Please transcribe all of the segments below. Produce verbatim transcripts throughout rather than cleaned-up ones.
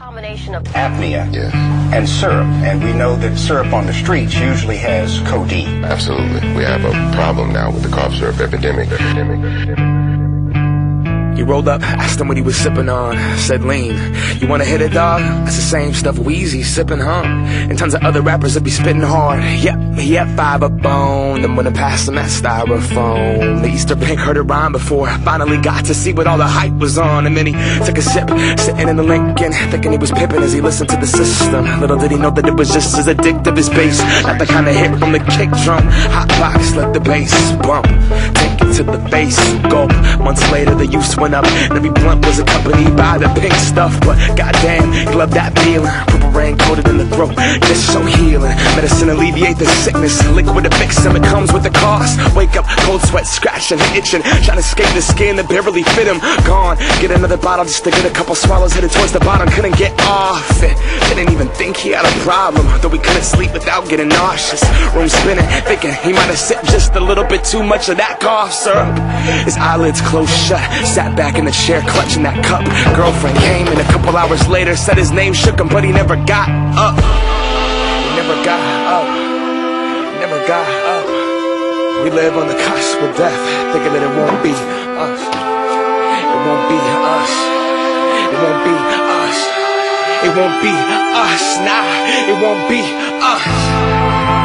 combination of apnea Yes. and syrup, and we know that syrup on the streets usually has codeine. Absolutely. We have a problem now with the cough syrup epidemic. epidemic, epidemic. He rolled up, asked him what he was sipping on. Said, lean. You wanna hit it, dog? That's the same stuff Weezy sipping, huh? And tons of other rappers that be spitting hard. Yep, he had five up on them when I passed him that styrofoam. The Easter Pink heard it rhyme before I finally got to see what all the hype was on. And then he took a sip, sitting in the Lincoln, thinking he was pippin' as he listened to the system. Little did he know that it was just as addictive as bass. Not the kind of hit from the kick drum. Hot box, let the bass bump. Take it to the face, gulp. Months later, the use went up, and every blunt was accompanied by the pink stuff. But goddamn, he loved that feeling. Purple rain coated in the throat, just so healing. Medicine alleviate the sickness, liquid to fix him. It comes with a cost. Wake up, cold sweat, scratching, itching, trying to escape the skin that barely fit him. Gone, get another bottle just to get a couple swallows. Headed towards the bottom, couldn't get off it. Didn't even think he had a problem, though he couldn't sleep without getting nauseous. Room spinning, thinking he might have sipped just a little bit too much of that cough syrup. His eyelids closed shut, sat back in the chair clutching that cup. Girlfriend came in a couple hours later, said his name shook him, but he never got up. He never got up. He never got up. We live on the cusp of death, thinking that it won't be us. It won't be us. It won't be us. It won't be us. Nah, it won't be us.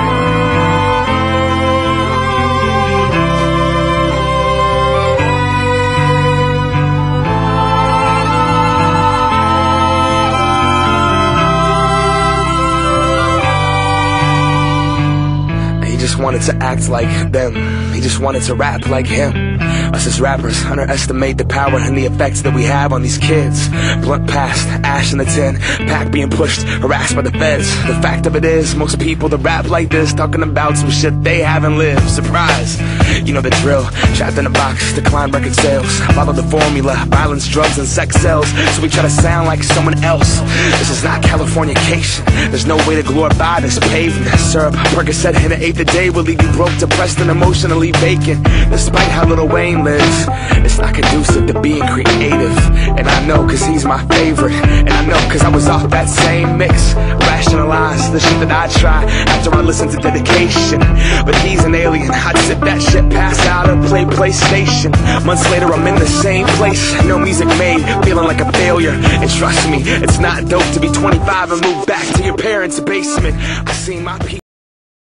He just wanted to act like them. He just wanted to rap like him. Us as rappers underestimate the power and the effects that we have on these kids. Blunt past, ash in the tin, pack being pushed, harassed by the feds. The fact of it is, most people that rap like this talking about some shit they haven't lived. Surprise, you know the drill. Trapped in a box, decline record sales. Follow the formula, violence, drugs, and sex sells. So we try to sound like someone else. This is not Californication. There's no way to glorify this pavement. Syrup, Percocet, and an eighth a day will leave you broke, depressed, and emotionally vacant. Despite how Lil Wayne lives, it's not conducive to being creative. And I know cause he's my favorite. And I know cause I was off that same mix. Rationalize the shit that I try after I listen to Dedication. But he's an alien, I'd sip that shit, pass out, and play PlayStation. Months later I'm in the same place, no music made, feeling like a failure. And trust me, it's not dope to be twenty-five and move back to your parents' basement. I seen my people